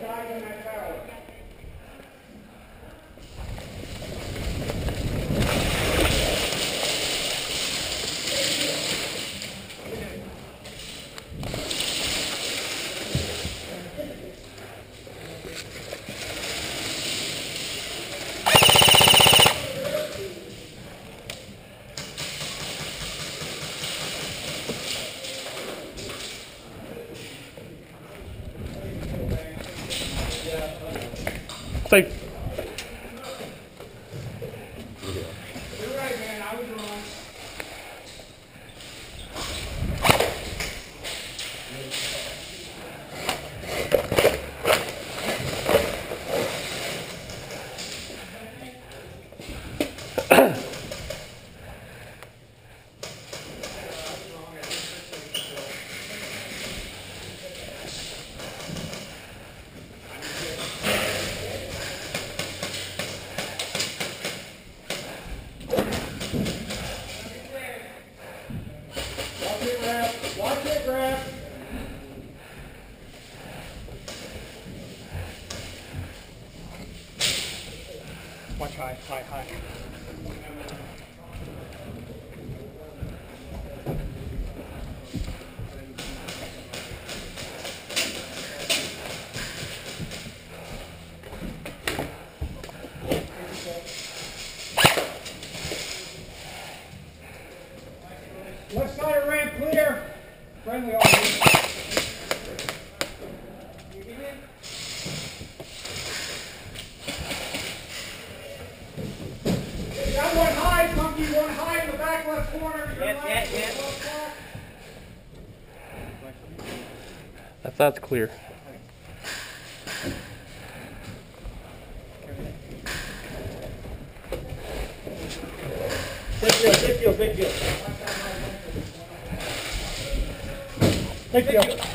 Thank you. You're right, man. I was wrong. Watch it, Ref. Watch high, high, high. Left side of ramp clear. Friendly all you. Got one high, Monkey. One high in the back left corner. That's clear. Big deal. Big deal.